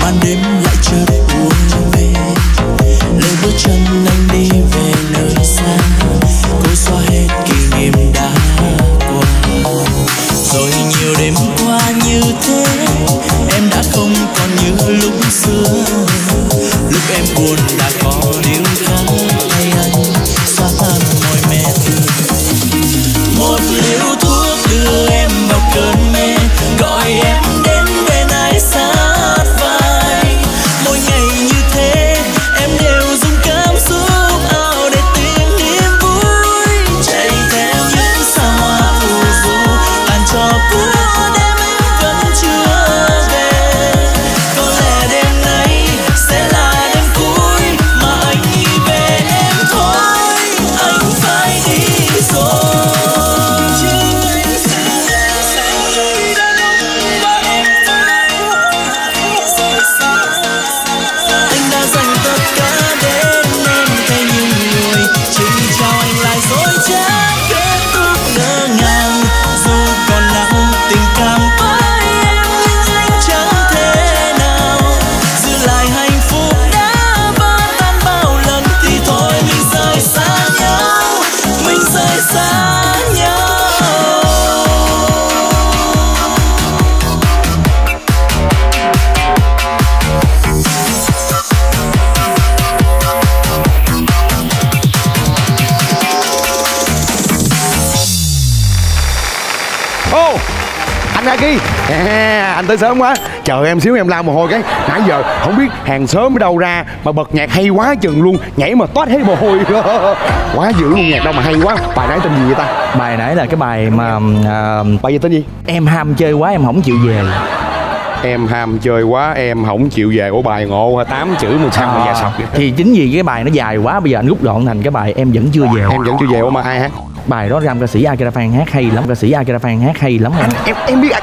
màn đêm lại chợt buồn về, lời bước chân anh đi về nơi xa, cố xóa hết kỷ niệm đã qua. Rồi nhiều đêm qua như thế, em đã không còn như lúc xưa. Lúc em buồn đã có điều khác hay anh xóa tan mọi mẹ thương. Một liều thuốc đưa em vào cơn mê, gọi em đến bên ai sát vai. Mỗi ngày như thế em đều dùng cảm xúc ảo để tìm niềm vui, chạy theo những sao hoa phù du tàn cho cuốn đêm em vẫn chưa về. Có lẽ đêm nay sẽ là đêm cuối mà anh nghĩ về em thôi, anh phải đi rồi. Aki, anh tới sớm quá, chờ em xíu em lau mồ hôi cái. Nãy giờ không biết hàng xóm ở đâu ra mà bật nhạc hay quá chừng luôn, nhảy mà toát hết mồ hôi. Quá dữ luôn, nhạc đâu mà hay quá. Bài nãy tên gì vậy ta? Bài nãy là cái bài mà bài gì tên gì? Em ham chơi quá em không chịu về. Em ham chơi quá em không chịu về. Của bài ngộ 8 chữ mà sao mà dài sọc vậy? Thì chính vì cái bài nó dài quá, bây giờ anh rút gọn thành cái bài Em vẫn chưa về. Em vẫn chưa về. Ủa mà ai hát? Bài đó nam ca sĩ Akira Phan hát hay lắm, ca sĩ Akira Phan hát hay lắm. Em biết anh.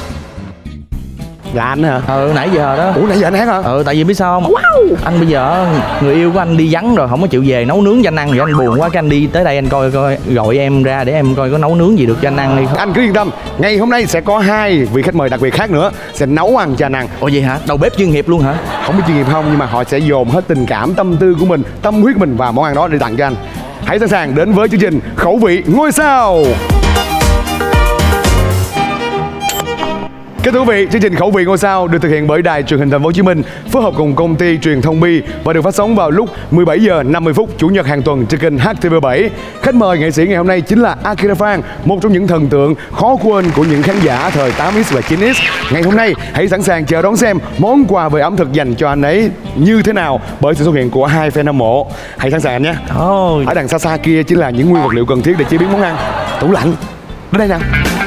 Là anh hả? Nãy giờ đó. Ủa nãy giờ anh hát hả? Tại vì biết sao không? Wow. Anh bây giờ người yêu của anh đi vắng rồi, không có chịu về nấu nướng cho anh ăn, thì anh buồn quá, cái anh đi tới đây anh coi gọi em ra để em coi có nấu nướng gì được cho anh ăn đi. Anh cứ yên tâm, ngày hôm nay sẽ có 2 vị khách mời đặc biệt khác nữa sẽ nấu ăn cho anh ăn. Ồ vậy hả? Đầu bếp chuyên nghiệp luôn hả? Không biết chuyên nghiệp không, nhưng mà họ sẽ dồn hết tình cảm, tâm tư của mình, tâm huyết mình vào món ăn đó để tặng cho anh. Hãy sẵn sàng đến với chương trình Khẩu vị ngôi sao. Kính thưa quý vị, chương trình Khẩu vị ngôi sao được thực hiện bởi Đài Truyền hình Thành phố Hồ Chí Minh phối hợp cùng công ty Truyền thông Bi và được phát sóng vào lúc 17 giờ 50 phút chủ nhật hàng tuần trên kênh HTV7. Khách mời nghệ sĩ ngày hôm nay chính là Akira Phan, một trong những thần tượng khó quên của những khán giả thời 8X và 9X. Ngày hôm nay, hãy sẵn sàng chờ đón xem món quà về ẩm thực dành cho anh ấy như thế nào bởi sự xuất hiện của 2 fan hâm mộ. Hãy sẵn sàng anh nhé. Ở đằng xa xa kia chính là những nguyên vật liệu cần thiết để chế biến món ăn. Tủ lạnh. Đến đây nào.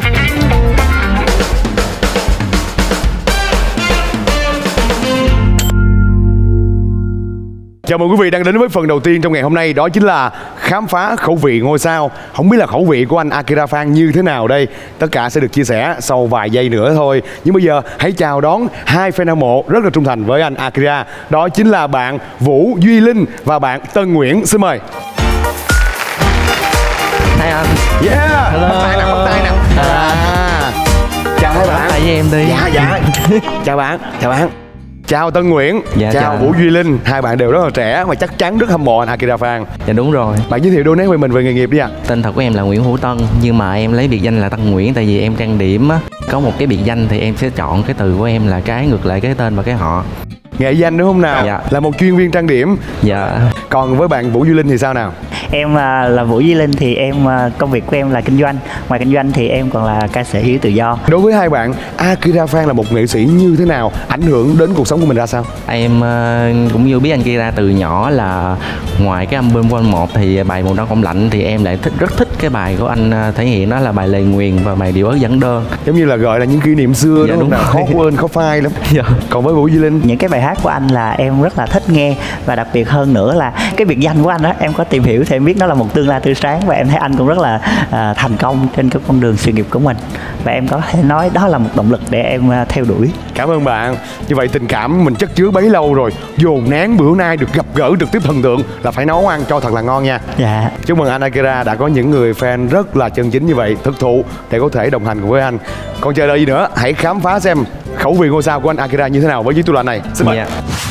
Chào mừng quý vị đang đến với phần đầu tiên trong ngày hôm nay, đó chính là khám phá khẩu vị ngôi sao. Không biết là khẩu vị của anh Akira Phan như thế nào đây? Tất cả sẽ được chia sẻ sau vài giây nữa thôi. Nhưng bây giờ hãy chào đón 2 fan hâm mộ rất là trung thành với anh Akira. Đó chính là bạn Vũ Duy Linh và bạn Tân Nguyễn. Xin mời. Hai anh. Yeah. Hello. Bắt tay nào. Chào hai bạn. Tại với em đi. Dạ. Chào bạn. Chào Tân Nguyễn. Chào Vũ Duy Linh. Hai bạn đều rất là trẻ mà chắc chắn rất hâm mộ anh Akira Phan. Dạ đúng rồi. Bạn giới thiệu đôi nét về mình, về nghề nghiệp đi ạ. Tên thật của em là Nguyễn Hữu Tân, nhưng mà em lấy biệt danh là Tân Nguyễn tại vì em trang điểm á, có một cái biệt danh thì em sẽ chọn cái từ của em là cái ngược lại cái tên và cái họ. Nghệ danh đúng không nào? Dạ. Là một chuyên viên trang điểm. Dạ. Còn với bạn Vũ Duy Linh thì sao nào? Em là Vũ Duy Linh thì công việc của em là kinh doanh. Ngoài kinh doanh thì em còn là ca sĩ tự do. Đối với hai bạn, Akira Phan là một nghệ sĩ như thế nào? Ảnh hưởng đến cuộc sống của mình ra sao? Em cũng như biết anh Akira từ nhỏ là ngoài cái album của anh 1 thì bài Mùa Đông Không Lạnh thì em lại rất thích cái bài của anh thể hiện, đó là bài Lời Nguyền và bài Điều Ớt Dẫn Đơn. Giống như là gọi là những kỷ niệm xưa. Dạ, đúng không? Khó quên, khó phai lắm. Dạ. Còn với Vũ Duy Linh, những cái bài hát của anh là em rất là thích nghe, và đặc biệt hơn nữa là cái biệt danh của anh đó em có tìm hiểu thì em biết nó là một tương lai tươi sáng, và em thấy anh cũng rất là thành công trên cái con đường sự nghiệp của mình, và em có thể nói đó là một động lực để em theo đuổi. Cảm ơn bạn. Như vậy tình cảm mình chất chứa bấy lâu rồi, dồn nén bữa nay được gặp gỡ trực tiếp thần tượng là phải nấu ăn cho thật là ngon nha. Dạ. Chúc mừng anh Akira đã có những người fan rất là chân chính như vậy, thực thụ để có thể đồng hành cùng với anh. Còn chờ đợi gì nữa, hãy khám phá xem khẩu vị ngôi sao của anh Akira như thế nào với chiếc tủ lạnh này. Xin mời.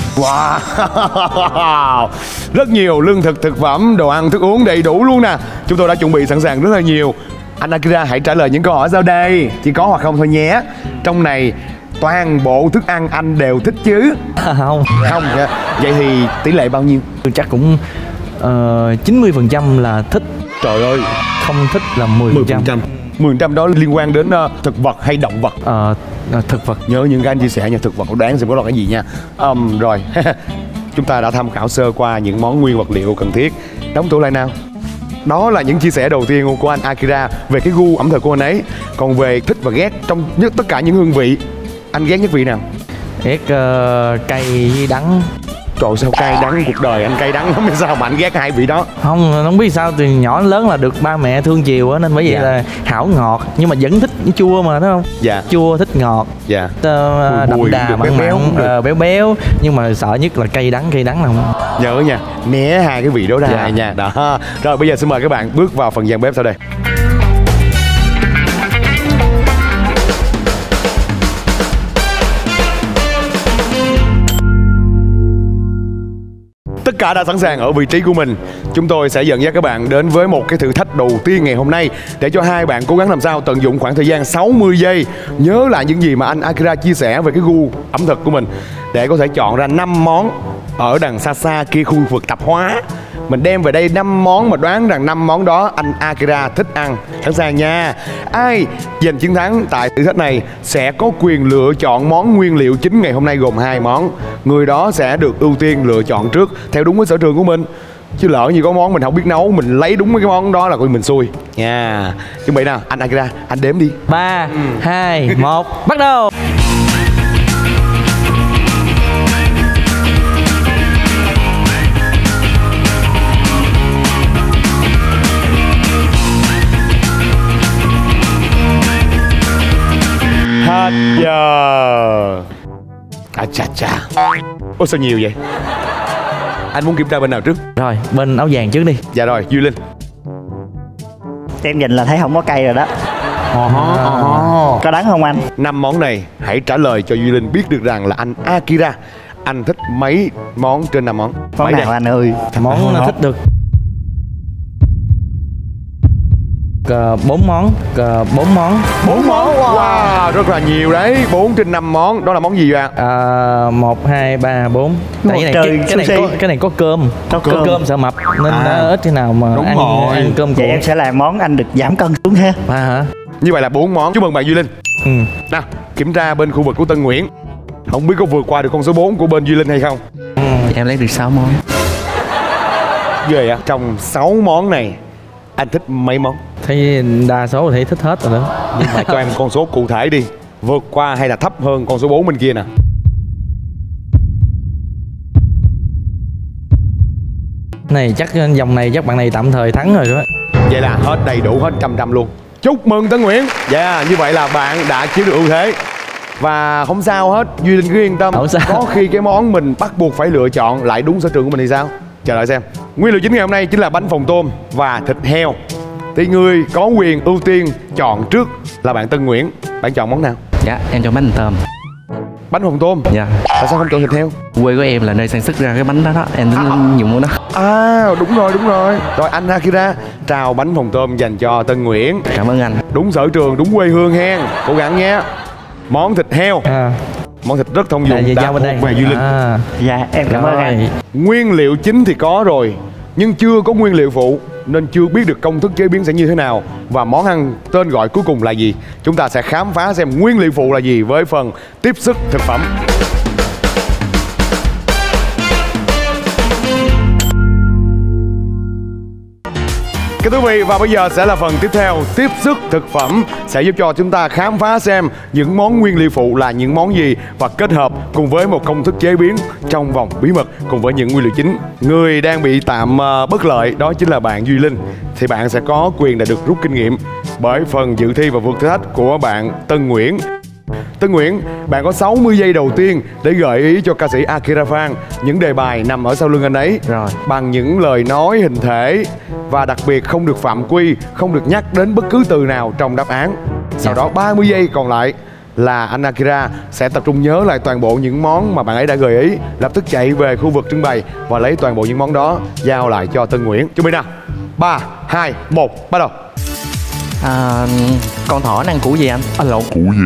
Wow, rất nhiều lương thực, thực phẩm, đồ ăn, thức uống đầy đủ luôn nè. Chúng tôi đã chuẩn bị sẵn sàng rất là nhiều. Anh Akira hãy trả lời những câu hỏi sau đây, chỉ có hoặc không thôi nhé. Trong này toàn bộ thức ăn anh đều thích chứ? Không. Không. Vậy thì tỷ lệ bao nhiêu? Chắc cũng 90% là thích. Trời ơi, không thích là 10%. 10% đó liên quan đến thực vật hay động vật? Thực vật. Nhớ những cái anh chia sẻ nha, thực vật đoán xem có là cái gì nha. Rồi chúng ta đã tham khảo sơ qua những món nguyên vật liệu cần thiết. Đóng tủ lại nào. Đó là những chia sẻ đầu tiên của anh Akira về cái gu ẩm thực của anh ấy. Còn về thích và ghét trong tất cả những hương vị, anh ghét nhất vị nào? Ghét cay với đắng. Trời, sao cay đắng, cuộc đời anh cay đắng lắm, sao mà anh ghét hai vị đó? Không biết sao, từ nhỏ đến lớn là được ba mẹ thương chiều á, nên bởi vậy là hảo ngọt, nhưng mà vẫn thích chua mà, đúng không? Dạ. Chua, thích ngọt. Dạ. Đậm đà, mặn mặn, béo béo, nhưng mà sợ nhất là cay đắng là không. Nhớ nha, né hai cái vị đó ra nha. Đó. Rồi bây giờ xin mời các bạn bước vào phần gian bếp sau đây. Tất cả đã sẵn sàng ở vị trí của mình. Chúng tôi sẽ dẫn dắt các bạn đến với một cái thử thách đầu tiên ngày hôm nay, để cho hai bạn cố gắng làm sao tận dụng khoảng thời gian 60 giây nhớ lại những gì mà anh Akira chia sẻ về cái gu ẩm thực của mình, để có thể chọn ra 5 món ở đằng xa xa kia khu vực tạp hóa. Mình đem về đây 5 món mà đoán rằng 5 món đó anh Akira thích ăn. Sẵn sàng nha. Ai giành chiến thắng tại thử thách này sẽ có quyền lựa chọn món nguyên liệu chính ngày hôm nay gồm 2 món. Người đó sẽ được ưu tiên lựa chọn trước theo đúng với sở trường của mình. Chứ lỡ như có món mình không biết nấu, mình lấy đúng cái món đó là coi mình xui nha. Chuẩn bị nào, anh Akira, anh đếm đi. 3, 2, 1, bắt đầu. Hết giờ. Chà. Ôi sao nhiều vậy? Anh muốn kiểm tra bên nào trước? Rồi, bên áo vàng trước đi. Dạ rồi, Duy Linh. Em nhìn là thấy không có cay rồi đó. Có đắng không anh? 5 món này hãy trả lời cho Duy Linh biết được rằng là anh Akira, anh thích mấy món trên 5 món? Món nào anh ơi? Món thích được 4 món. 4 món. 4 món. Wow, rất là nhiều đấy. 4 trên 5 món. Đó là món gì vậy ạ? 1, 2, 3, 4. Tại cái này có cơm. Có cơm sợ mập nên ít khi nào mà ăn cơm. Vậy em sẽ làm món anh được giảm cân xuống ha. Hả? Như vậy là 4 món. Chúc mừng bạn Duy Linh. Nào, kiểm tra bên khu vực của Tân Nguyễn. Không biết có vượt qua được con số 4 của bên Duy Linh hay không? Em lấy được 6 món. Ghê ạ. Trong 6 món này anh thích mấy món? Thấy đa số thì thích hết rồi đó. Nhưng mà cho em con số cụ thể đi. Vượt qua hay là thấp hơn con số 4 bên kia nè? Này chắc dòng này chắc bạn này tạm thời thắng rồi đó. Vậy là hết đầy đủ, hết 100 luôn. Chúc mừng Tân Nguyễn. Dạ, như vậy là bạn đã chiếm được ưu thế. Và không sao hết, Duy Linh cứ yên tâm. Có khi cái món mình bắt buộc phải lựa chọn lại đúng sở trường của mình thì sao? Chờ đợi xem. Nguyên liệu chính ngày hôm nay chính là bánh phồng tôm và thịt heo. Thì người có quyền ưu tiên chọn trước là bạn Tân Nguyễn. Bạn chọn món nào? Dạ, em chọn bánh tôm. Bánh phồng tôm? Dạ. Tại sao không chọn thịt heo? Quê của em là nơi sản xuất ra cái bánh đó. Em tính dùng món đó. Đúng rồi. Rồi anh Akira trao bánh phồng tôm dành cho Tân Nguyễn. Cảm ơn anh. Đúng sở trường, đúng quê hương hen. Cố gắng nhé. Món thịt heo. Món thịt rất thông dụng, đã thuộc về Duy Linh. Dạ, em cảm ơn anh. Nguyên liệu chính thì có rồi, nhưng chưa có nguyên liệu phụ, nên chưa biết được công thức chế biến sẽ như thế nào và món ăn tên gọi cuối cùng là gì. Chúng ta sẽ khám phá xem nguyên liệu phụ là gì với phần tiếp sức thực phẩm. Thưa quý vị, và bây giờ sẽ là phần tiếp theo, tiếp sức thực phẩm, sẽ giúp cho chúng ta khám phá xem những món nguyên liệu phụ là những món gì và kết hợp cùng với một công thức chế biến trong vòng bí mật cùng với những nguyên liệu chính. Người đang bị tạm bất lợi đó chính là bạn Duy Linh, thì bạn sẽ có quyền đã được rút kinh nghiệm bởi phần dự thi và vượt thử thách của bạn Tân Nguyễn. Tân Nguyễn, bạn có 60 giây đầu tiên để gợi ý cho ca sĩ Akira Phan những đề bài nằm ở sau lưng anh ấy. Rồi. Bằng những lời nói, hình thể và đặc biệt không được phạm quy, không được nhắc đến bất cứ từ nào trong đáp án. Sau đó 30 giây còn lại là anh Akira sẽ tập trung nhớ lại toàn bộ những món mà bạn ấy đã gợi ý, lập tức chạy về khu vực trưng bày và lấy toàn bộ những món đó giao lại cho Tân Nguyễn. Chuẩn bị nào. 3, 2, 1, bắt đầu. Con thỏ nó ăn củ gì anh? Lộn.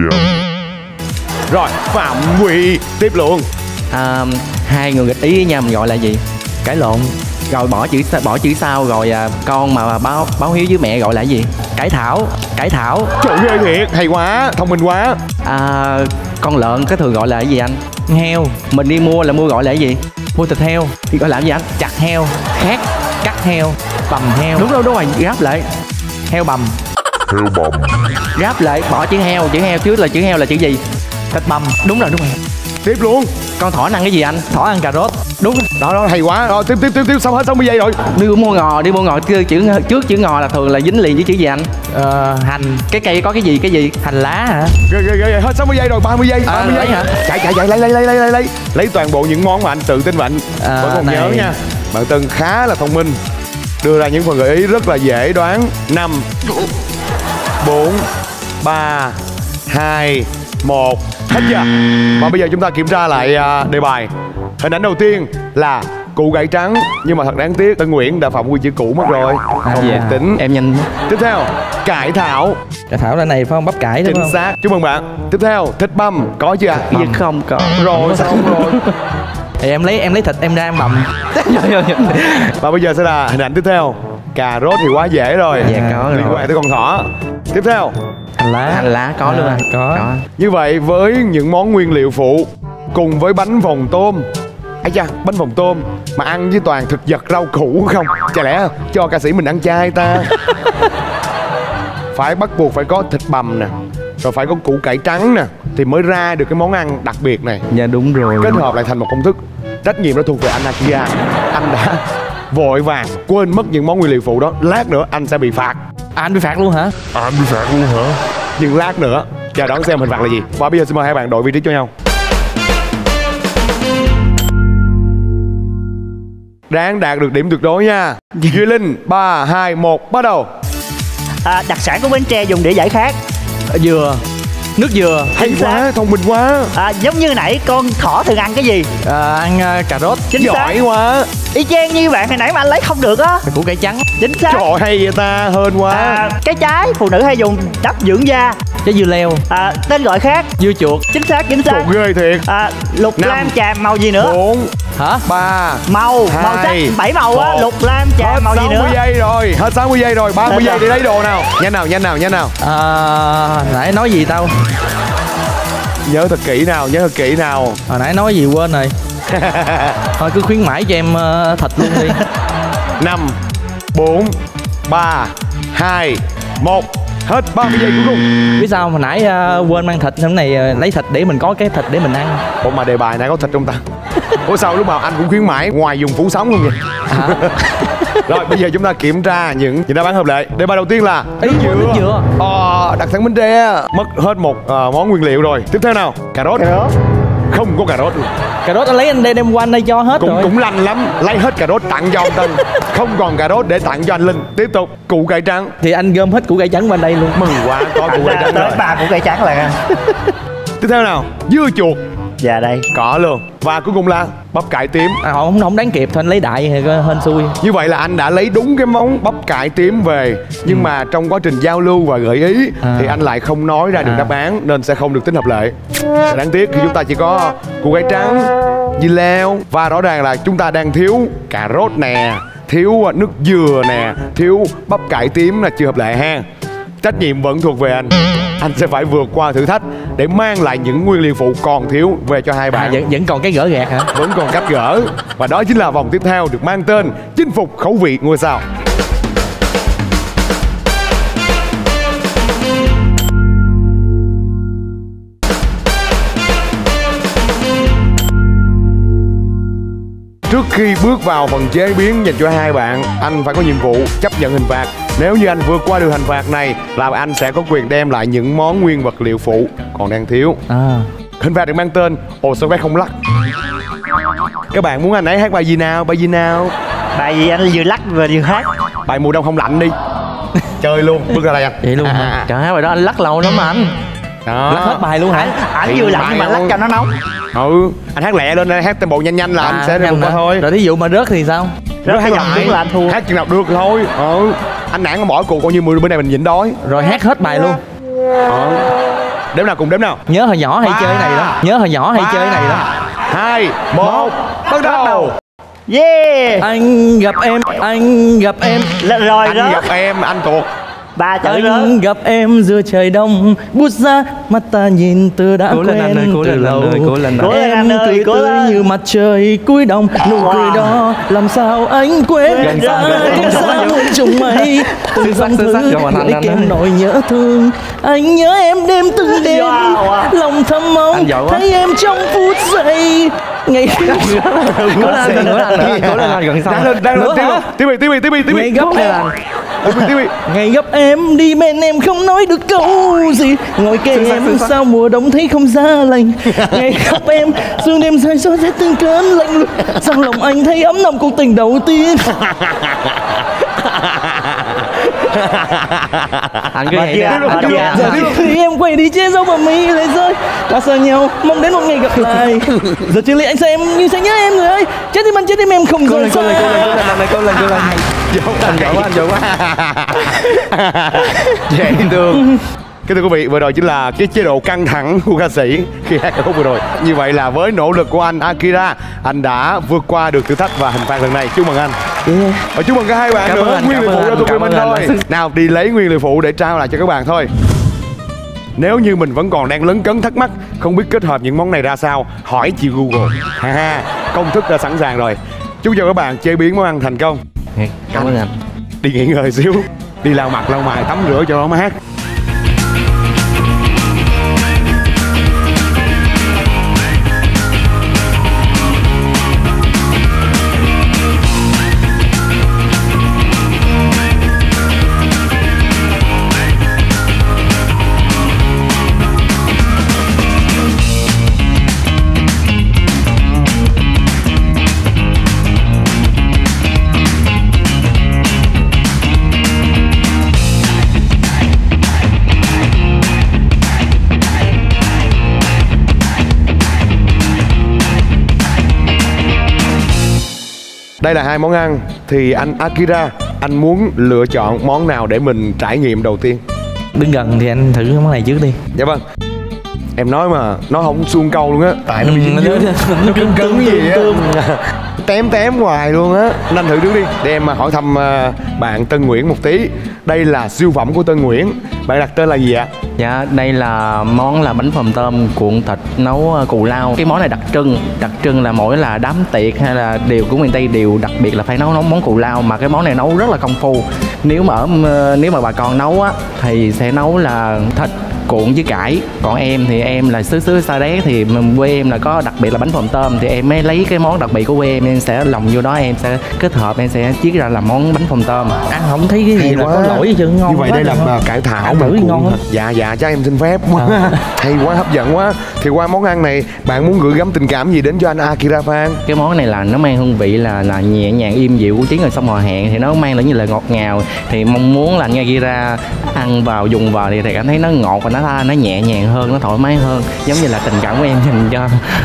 Rồi, phạm quy tiếp luôn. Hai người nghịch ý với nhau mình gọi là gì? Cãi lộn. Rồi bỏ chữ sau rồi con mà báo hiếu với mẹ gọi là gì? Cải thảo. Trời ghê thiệt, hay quá, thông minh quá. Con lợn cái thường gọi là cái gì anh? Heo. Mình đi mua là mua gọi là cái gì? Mua thịt heo. Thì gọi là cái gì anh? Chặt heo. Khác. Cắt heo. Bầm heo. Đúng rồi, ráp lại. Heo bầm. Ráp lại, bỏ chữ heo trước là chữ heo là chữ gì? Thịt bầm. Đúng rồi. Tiếp luôn. Con thỏ ăn cái gì anh? Thỏ ăn cà rốt. Đúng. Đó hay quá. Rồi tiếp xong hết 60 giây rồi. Đi mua ngò trước chữ ngò là thường là dính liền với chữ gì anh? Hành. Cái cây có cái gì? Hành lá hả? Ghê, hết 60 giây rồi, 30 giây. 30 giây hả? Chạy lấy toàn bộ những món mà anh tự tin và anh vẫn còn nhớ nha. Bạn Tân khá là thông minh, đưa ra những phần gợi ý rất là dễ đoán. 5 4 3 2 1, hết giờ. Và bây giờ chúng ta kiểm tra lại đề bài. Hình ảnh đầu tiên là củ cải trắng, nhưng mà thật đáng tiếc Tân Nguyễn đã phạm quy chữ củ mất rồi, không được tính. Em nhanh. Tiếp theo, cải thảo. Cải thảo là này phải không? Bắp cải đúng không? Chính xác, chúc mừng bạn. Tiếp theo, thịt băm, có chưa? Không có. Rồi, xong rồi. Thì em lấy thịt em ra em bầm. Và bây giờ sẽ là hình ảnh tiếp theo. Cà rốt thì quá dễ rồi. Dạ có rồi. Liên quan tới con thỏ. Tiếp theo, hành lá có luôn anh. Có. Như vậy với những món nguyên liệu phụ cùng với bánh phồng tôm, bánh phồng tôm mà ăn với toàn thực vật rau củ không? Chả lẽ cho ca sĩ mình ăn chay ta? Phải bắt buộc phải có thịt bằm nè, rồi phải có củ cải trắng nè, thì mới ra được cái món ăn đặc biệt này. Dạ đúng rồi. Kết hợp lại thành một công thức. Trách nhiệm đó thuộc về anh Akira. Anh đã vội vàng quên mất những món nguyên liệu phụ đó. Lát nữa anh sẽ bị phạt. Anh bị phạt luôn hả? Nhưng lát nữa chờ đón xem hình phạt là gì. Và bây giờ xin mời hai bạn đội vị trí cho nhau. Đáng đạt được điểm tuyệt đối nha. Duy Linh, 3, 2, 1, bắt đầu. Đặc sản của Bến Tre dùng để giải khát. Dừa. Nước dừa. Hay quá, thông minh quá. Giống như nãy con thỏ thường ăn cái gì? Ăn cà rốt. Chính giỏi xác. Quá. Y chang như bạn hồi nãy mà anh lấy không được á. Củ cải trắng. Chính xác. Trời hay vậy ta, hên quá. Cái trái phụ nữ hay dùng đắp dưỡng da. Trái dưa leo. Tên gọi khác. Dưa chuột. Chính xác. Trời ghê thiệt. Lục lam tràm màu gì nữa? 4 hả? 3 màu sắc 7 màu á. Lục lam tràm màu gì nữa? Hết 60 giây rồi. Hết 60 giây rồi. 30 giây đi lấy đồ nào. Nhanh nào. Nãy nói gì tao? Nhớ thật kỹ nào. Hồi nãy nói gì quên rồi. Thôi cứ khuyến mãi cho em thịt luôn đi. 5 4 3 2 1. Hết 30 giây cuối cùng. Biết sao hồi nãy quên mang thịt, hôm này lấy thịt để mình có cái thịt để mình ăn. Ủa mà đề bài này có thịt trong ta? Ủa sao lúc nào anh cũng khuyến mãi ngoài dùng phủ sống luôn vậy? Rồi bây giờ chúng ta kiểm tra những đáp án hợp lệ. Đề bài đầu tiên là nước dừa. Đặc sản Bến Tre. Mất hết một món nguyên liệu rồi. Tiếp theo nào? Cà rốt. Không có cà rốt luôn. Cà rốt anh lấy anh đem qua anh đây cho hết rồi. Cũng lanh lắm. Lấy hết cà rốt tặng cho ông Tân. Không còn cà rốt để tặng cho anh Linh. Tiếp tục củ cải trắng. Thì anh gom hết củ cải trắng qua đây luôn. Mừng quá, có củ cải trắng rồi. 3 củ cải trắng là. Tiếp theo nào? Dưa chuột. Dạ đây. Có luôn. Và cuối cùng là bắp cải tím. Không đáng kịp thôi, anh lấy đại thì hên xui. Như vậy là anh đã lấy đúng cái món bắp cải tím về. Nhưng mà trong quá trình giao lưu và gợi ý thì anh lại không nói ra được đáp án, nên sẽ không được tính hợp lệ. Đáng tiếc khi chúng ta chỉ có củ cải trắng, dưa leo. Và rõ ràng là chúng ta đang thiếu cà rốt nè, thiếu nước dừa nè, thiếu bắp cải tím là chưa hợp lệ ha. Trách nhiệm vẫn thuộc về anh. Anh sẽ phải vượt qua thử thách để mang lại những nguyên liệu phụ còn thiếu về cho hai bạn. Vẫn còn cái gỡ gạt hả? Vẫn còn cách gỡ. Và đó chính là vòng tiếp theo được mang tên chinh phục khẩu vị ngôi sao. Trước khi bước vào phần chế biến dành cho hai bạn, anh phải có nhiệm vụ chấp nhận hình phạt Nếu như anh vượt qua được hình phạt này là anh sẽ có quyền đem lại những món nguyên vật liệu phụ còn đang thiếu. Hình phạt được mang tên ồ sao bé không lắc. Các bạn muốn anh ấy hát bài gì nào? Bài gì nào? Bài gì anh vừa lắc vừa hát? Bài Mùa Đông Không Lạnh đi. Chơi luôn, bước ra đây anh. Vậy luôn hả? Trời ơi, bài đó anh lắc lâu lắm mà anh. Đó. Lắc hết bài luôn hả? Ảnh vừa lạnh nhưng mà lắc cho nó nóng. Anh hát lẹ lên, hát tempo nhanh nhanh là anh sẽ được qua thôi. Rồi thí dụ mà rớt thì sao? Rớt hát dòng đúng là anh thua. Hát chừng nào được thôi. Anh nản bỏ cuộc coi như bữa nay mình nhịn đói. Rồi hát hết bài luôn. Đếm nào, cùng đếm nào. Nhớ hồi nhỏ hay chơi này đó. Nhớ hồi nhỏ hay chơi này đó. 2, 1, bắt đầu. Yeah. Anh gặp em. Rồi Anh đó. gặp em, anh tuột. 3 chữ Anh gặp em giữa trời đông, bút ra mắt ta nhìn từ đã Cố lên anh ơi, quen cố từ lên lâu. anh ơi, cố lên anh. Em tươi tươi như mặt trời cuối đông, nụ cười đó làm sao anh quên ra không sao trùng mây từng dòng thư lấy kèm nỗi nhớ thương. Anh nhớ em đêm từng đêm, lòng thầm mong thấy em trong phút giây. Ngày Cố lên anh, gần xong. Đang lên tiếp bị. ngày gấp em, ngày gấp em đi bên em không nói được câu gì, ngồi kề em sao mùa đông thấy không giá lạnh. Ngày gấp em sương đêm rơi gió rét từng cơn lạnh lùng, trong lòng anh thấy ấm nồng cuộc tình đầu tiên. Anh cứ vậy đi. Khi em quay đi che giấu bờ mi lại rơi, ta sợ nhau mong đến một ngày gặp lại. Giờ chưa lý anh sao em như sẽ nhớ em người ơi, chết tim em không rời xa. Cố lên. Anh giỏi quá. Dễ thương. Kính thưa quý vị, vừa rồi chính là cái chế độ căng thẳng của ca sĩ khi hát ca khúc vừa rồi. Như vậy là với nỗ lực của anh Akira, anh đã vượt qua được thử thách và hình phạt lần này. Chúc mừng anh. Và chúc mừng cả hai bạn nữa. Nguyên liệu phụ cho tụi mình thôi. Nào đi lấy nguyên liệu phụ để trao lại cho các bạn thôi. Nếu như mình vẫn còn đang lấn cấn thắc mắc không biết kết hợp những món này ra sao, hỏi chị Google. Công thức đã sẵn sàng rồi. Chúc cho các bạn chế biến món ăn thành công. Cảm ơn anh. Đi nghỉ ngơi xíu, đi lau mặt lau mày tắm rửa cho nó mát. Đây là hai món ăn. Thì anh Akira, anh muốn lựa chọn món nào để mình trải nghiệm đầu tiên? Đứng gần thì anh thử món này trước đi. Dạ vâng. Em nói mà nó không suông câu luôn á. Tại nó bị dính dưới. Nó cứng cứng gì á. Tém hoài luôn á. Nên thử trước đi. Để em hỏi thăm bạn Tân Nguyễn một tí. Đây là siêu phẩm của Tân Nguyễn. Bạn đặt tên là gì ạ? Dạ, đây là món là bánh phồng tôm cuộn thịt nấu cù lao. Cái món này đặc trưng là mỗi là đám tiệc hay là điều của miền Tây đều đặc biệt là phải nấu món cù lao, mà cái món này nấu rất là công phu. Nếu mà bà con nấu á thì sẽ nấu là thịt cuộn với cải. Còn em thì em là xứ Sa Đéc, thì quê em là có đặc biệt là bánh phồng tôm, thì em mới lấy cái món đặc biệt của quê em sẽ lòng vô đó, em sẽ kết hợp, em sẽ chiết ra làm món bánh phồng tôm. Ăn không thấy cái gì là có lỗi gì chứ, ngon. Như vậy đây là cải thảo thử ngon lắm. Dạ chắc em xin phép. Hay quá, hấp dẫn quá. Thì qua món ăn này bạn muốn gửi gắm tình cảm gì đến cho anh Akira Phan? Cái món này là nó mang hương vị là nhẹ nhàng êm dịu của trứng rồi xong rồi hẹn, thì nó mang lại như là ngọt ngào. Thì mong muốn là anh Akira ăn vào dùng vào thì cảm thấy nó ngọt và nó nhẹ nhàng hơn, nó thoải mái hơn, giống như là tình cảm của em dành cho.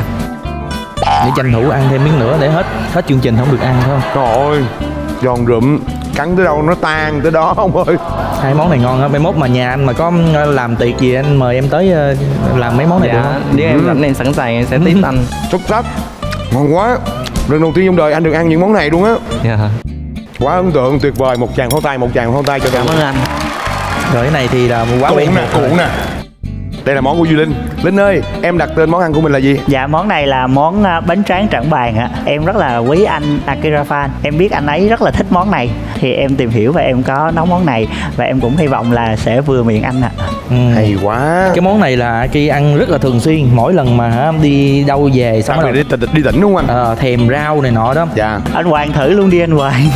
Để tranh thủ ăn thêm miếng nữa để hết chương trình không được ăn phải không? Trời ơi, giòn rụm, cắn tới đâu nó tan tới đó ông ơi. Hai món này ngon á. Mai mốt mà nhà anh mà có làm tiệc gì anh mời em tới làm mấy món này được không? Nếu em rảnh em sẵn sàng em sẽ tiếp anh. Xuất sắc, ngon quá. Lần đầu tiên trong đời anh được ăn những món này luôn á. Quá ấn tượng, tuyệt vời. Một tràng pháo tay cho cảm ơn anh. Rồi cái này thì là quá quen cuộn nè. Đây là món của Duy Linh. Linh ơi, em đặt tên món ăn của mình là gì? Dạ, món này là món bánh tráng Trảng Bàng ạ. Em rất là quý anh Akira Phan. Em biết anh ấy rất là thích món này, thì em tìm hiểu và em có nấu món này. Và em cũng hy vọng là sẽ vừa miệng anh ạ. Hay quá. Cái món này là Aki ăn rất là thường xuyên. Mỗi lần mà đi đâu về xong rồi đi tỉnh đúng không anh? Thèm rau này nọ đó. Dạ. Anh Hoàng thử luôn đi anh Hoàng.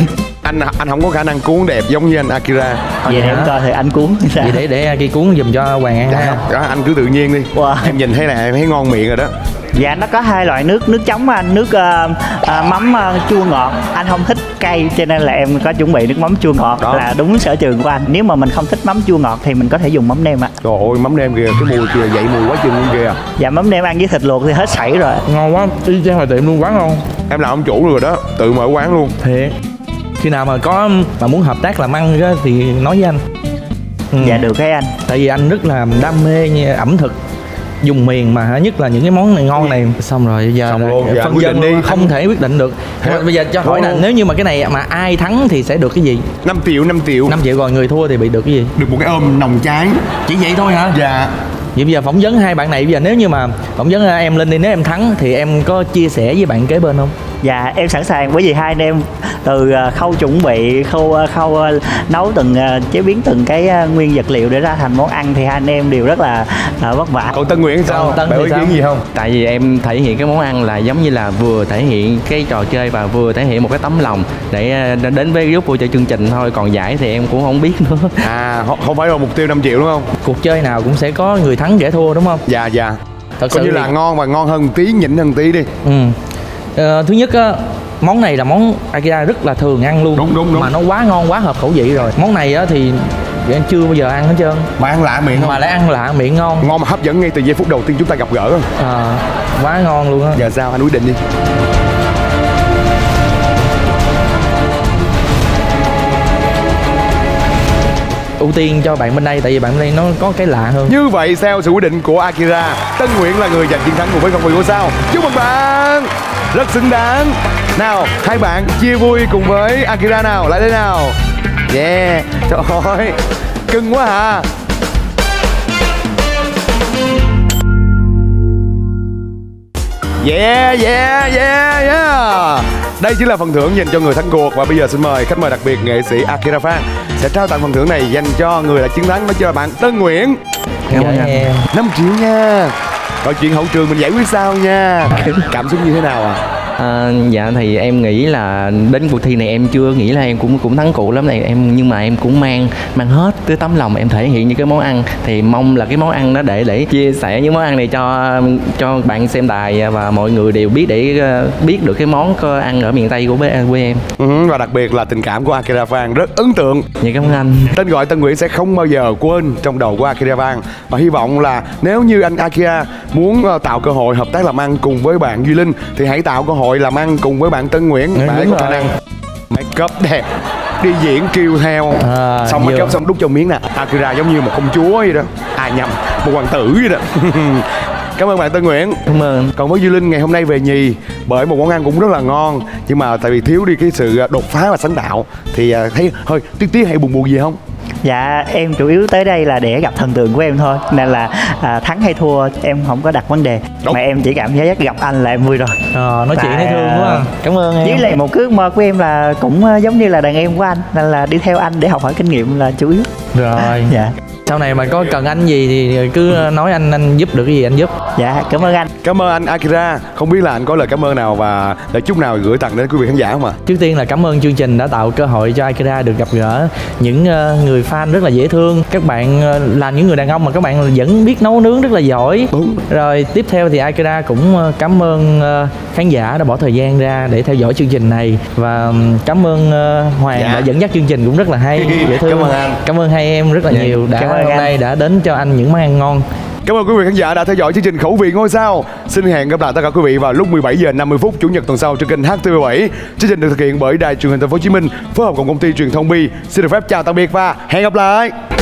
anh không có khả năng cuốn đẹp giống như anh Akira. Vậy em coi thì anh cuốn sao? Vậy để Aki cuốn giùm cho Hoàng ăn ha. Đó, anh cứ tự nhiên đi. Wow. Em nhìn thấy là em thấy ngon miệng rồi đó. Dạ nó có hai loại nước chấm anh, nước mắm chua ngọt. Anh không thích cay cho nên là em có chuẩn bị nước mắm chua ngọt. Đó. Là đúng sở trường của anh. Nếu mà mình không thích mắm chua ngọt thì mình có thể dùng mắm nêm ạ. Trời ơi, mắm nêm kìa, cái mùi kìa, dậy mùi quá chừng luôn kìa. Dạ mắm nêm ăn với thịt luộc thì hết sảy rồi. Ngon quá, y chang ngoài tiệm luôn, quá ngon. Em làm ông chủ rồi đó, tự mở quán luôn. Thiệt. Khi nào mà muốn hợp tác làm ăn đó thì nói với anh. Dạ được cái anh. Tại vì anh rất là đam mê ẩm thực dùng miền mà nhất là những cái món này ngon này. Xong rồi giờ phân dân đi không thể quyết định được. Bây giờ cho hỏi là nếu như mà cái này mà ai thắng thì sẽ được cái gì? 5 triệu. 5 triệu rồi người thua thì bị được cái gì? Được một cái ôm nồng cháy. Chỉ vậy thôi hả? Dạ. Vậy bây giờ phỏng vấn hai bạn này, bây giờ nếu như mà phỏng vấn em lên đi, nếu em thắng thì em có chia sẻ với bạn kế bên không? Dạ em sẵn sàng, bởi vì hai anh em từ khâu chuẩn bị, khâu nấu từng chế biến từng cái nguyên vật liệu để ra thành món ăn thì hai anh em đều rất là vất vả. Còn Tân Nguyễn sao? Tân bạn có ý kiến gì không? Tại vì em thể hiện cái món ăn là giống như là vừa thể hiện cái trò chơi và vừa thể hiện một cái tấm lòng để đến với group vui cho chương trình thôi. Còn giải thì em cũng không biết nữa. Không phải là mục tiêu 5 triệu đúng không? Cuộc chơi nào cũng sẽ có người thắng kẻ thua đúng không? Dạ. Thật coi như là ngon và ngon hơn tí, nhịn hơn tí đi. Thứ nhất á, món này là món Akira rất là thường ăn luôn. Đúng. Mà nó quá ngon, quá hợp khẩu vị rồi. Món này á thì em chưa bao giờ ăn hết trơn. Mà ăn lạ miệng không? Mà lại ăn lạ miệng ngon. Ngon mà hấp dẫn ngay từ giây phút đầu tiên chúng ta gặp gỡ. Quá ngon luôn á. Giờ sao anh quyết định đi. Ưu tiên cho bạn bên đây, tại vì bạn bên đây nó có cái lạ hơn. Như vậy theo sự quyết định của Akira, Tân Nguyễn là người giành chiến thắng cùng với Phong Thủy của sao. Chúc mừng bạn, rất xứng đáng. Nào hai bạn chia vui cùng với Akira nào, lại đây nào. Yeah, trời ơi cưng quá hả. Yeah. Đây chính là phần thưởng dành cho người thắng cuộc. Và bây giờ xin mời khách mời đặc biệt nghệ sĩ Akira Phan sẽ trao tặng phần thưởng này dành cho người đã chiến thắng, đó chính là bạn Tân Nguyễn. 5 triệu nha. Rồi chuyện hậu trường mình giải quyết sao nha. Cảm xúc như thế nào ạ? Dạ thì em nghĩ là đến cuộc thi này em chưa nghĩ là em cũng thắng cuộc lắm này em, nhưng mà em cũng mang hết cái tấm lòng em thể hiện những cái món ăn, thì mong là cái món ăn đó để chia sẻ những món ăn này cho bạn xem đài và mọi người đều biết, để biết được cái món ăn ở miền Tây của quê em. Và đặc biệt là tình cảm của Akira Phan rất ấn tượng. Dạ cảm ơn anh. Tên gọi Tân Nguyễn sẽ không bao giờ quên trong đầu của Akira Phan, và hy vọng là nếu như anh Akira muốn tạo cơ hội hợp tác làm ăn cùng với bạn Duy Linh thì hãy tạo cơ hội làm ăn cùng với bạn Tân Nguyễn. Bạn ấy có khả năng make up đẹp, đi diễn kêu theo, xong make up xong đút cho miếng nè. Akira giống như một công chúa vậy đó, nhầm, một hoàng tử vậy đó. Cảm ơn bạn Tân Nguyễn. Cảm ơn. Còn với Duy Linh ngày hôm nay về nhì bởi một món ăn cũng rất là ngon, nhưng mà tại vì thiếu đi cái sự đột phá và sáng tạo thì thấy hơi tiếc hay buồn gì không? Dạ em chủ yếu tới đây là để gặp thần tượng của em thôi, nên là thắng hay thua em không có đặt vấn đề. Mà em chỉ cảm thấy gặp anh là em vui rồi. Nói chuyện thấy thương quá. Cảm ơn em. Với lại một ước mơ của em là cũng giống như là đàn em của anh, nên là đi theo anh để học hỏi kinh nghiệm là chủ yếu. Rồi. Dạ. Sau này mà có cần anh gì thì cứ nói anh giúp được cái gì anh giúp. Dạ cảm ơn anh. Cảm ơn anh Akira. Không biết là anh có lời cảm ơn nào và lời chúc nào gửi tặng đến quý vị khán giả không ạ? Trước tiên là cảm ơn chương trình đã tạo cơ hội cho Akira được gặp gỡ những người fan rất là dễ thương. Các bạn là những người đàn ông mà các bạn vẫn biết nấu nướng rất là giỏi. Đúng. Rồi tiếp theo thì Akira cũng cảm ơn khán giả đã bỏ thời gian ra để theo dõi chương trình này, và cảm ơn Hoàng đã dẫn dắt chương trình cũng rất là hay, dễ thương. Cảm ơn anh. Cảm ơn hai em rất là nhiều đã hôm nay đã đến cho anh những món ăn ngon. Cảm ơn quý vị khán giả đã theo dõi chương trình Khẩu vị ngôi sao. Xin hẹn gặp lại tất cả quý vị vào lúc 17 giờ 50 phút Chủ nhật tuần sau trên kênh HTV7. Chương trình được thực hiện bởi Đài Truyền hình Thành phố Hồ Chí Minh phối hợp cùng công ty truyền thông Bi. Xin được phép chào tạm biệt và hẹn gặp lại.